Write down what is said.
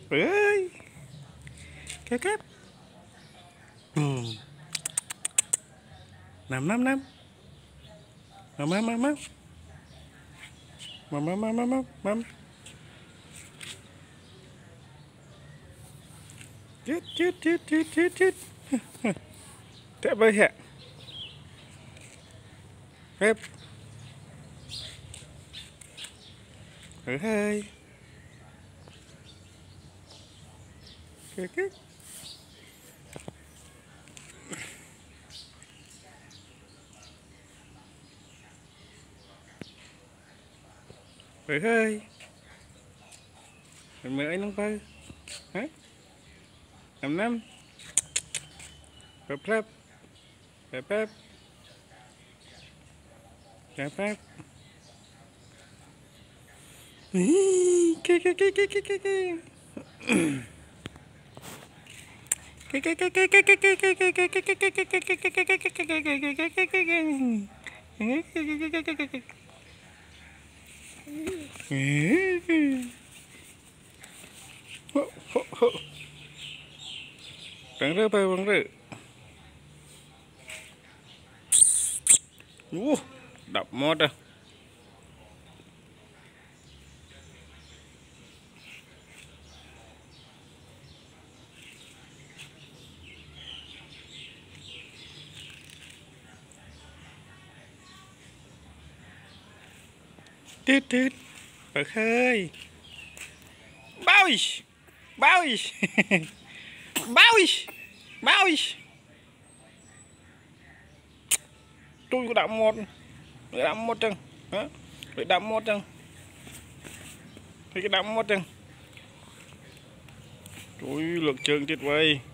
ơi kẹp kẹp năm năm năm mắm mắm mắm mắm mắm mắm mắm mắm mắm chết chết chết chết chết chết thế bơi hả phép hơi kẹp kẹp hơi mười ấy nông bơi hả năm năm phép phép phép phép phép phép cái bằng rơ bơ bằng rơ đập mót à tít tít bật hơi bao bao bao bao tôi có đậm một chân hả phải đậm một chân thì cái đậm một chân tôi lực trường tuyệt vời.